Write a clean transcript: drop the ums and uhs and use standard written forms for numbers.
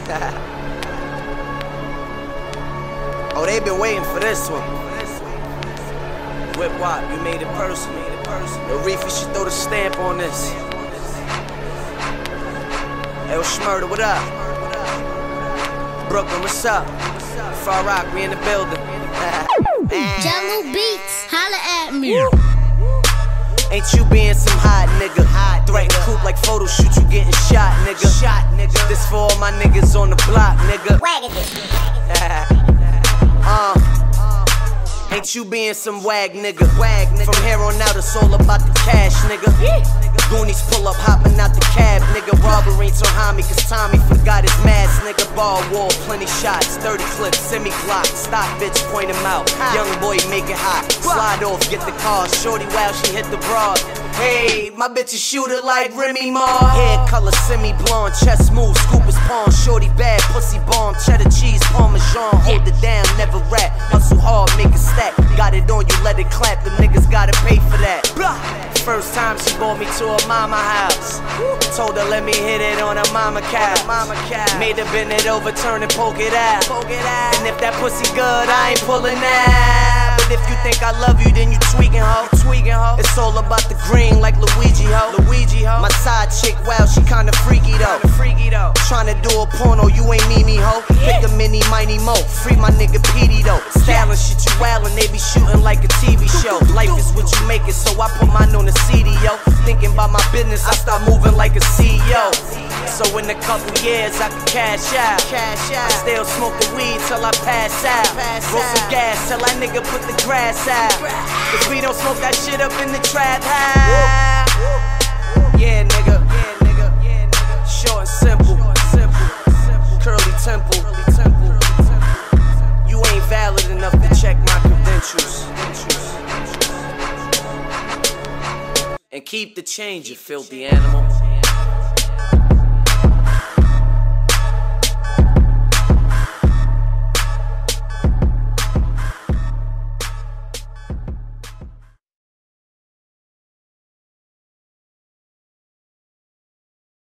Oh, they been waiting for this one. Whip Wop, you made it personal. Yo, Reefy should throw the stamp on this. Yo, Schmurda, what up? Brooklyn, what's up? Far Rock, we in the building. Jello Beats, holla at me. Ain't you being some hot nigga? Threaten coupe like photo shoot, you getting shot, nigga. This for all my niggas on the block, nigga. Ain't you being some wag nigga? From here on out, it's all about the cash, nigga. Goonies pull up, hopping out the cab, nigga. Robbery so high me, cause Tommy forgot his mask, nigga. Ball wall, plenty shots, 30 clips, semi-clock. Stock bitch, point him out. Young boy, make it hot. Slide off, get the car. Shorty, wow, she hit the broad. Hey, my bitch is shooter like Remy Ma. Hair color semi-blonde, chest smooth, scoop his palm. Shorty bad, pussy bomb, cheddar cheese, parmesan. Hold it down, never rap. Hustle hard, make it stack. Got it on you, let it clap. Them niggas gotta pay for that. First time she brought me to her mama house. Told her let me hit it on her mama couch. Made her bend it over, turn and poke it out. And if that pussy good, I ain't pulling that. But if you think I love you, then you tweaking, ho. It's all about the green like Luigi, ho. My side chick, wow, she kinda freaky though. Tryna do a porno, you ain't Mimi, ho. Pick a mini, mighty mo. Free my nigga Petey though. Stylin' shit, you wildin', they be shooting like a TV show. Life is what you make it, so I put mine on the CD, yo. Thinking about my business, I start moving like a CEO. So in a couple years, I can cash out. I still smoke the weed till I pass out. Roll some gas till that nigga put the grass out. Cause we don't smoke that shit up in the trap house. Yeah, nigga. Short and simple. Curly temple. You ain't valid enough to check my credentials. And keep the change, you filthy animal.